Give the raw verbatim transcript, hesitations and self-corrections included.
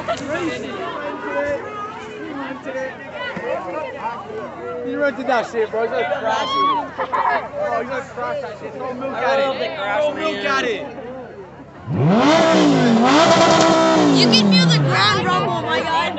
You rented that shit, bro. He's gonna crash it. Oh, he's gonna crash that shit. Throw milk at it. Throw milk at it. You can feel the ground rumble, my God.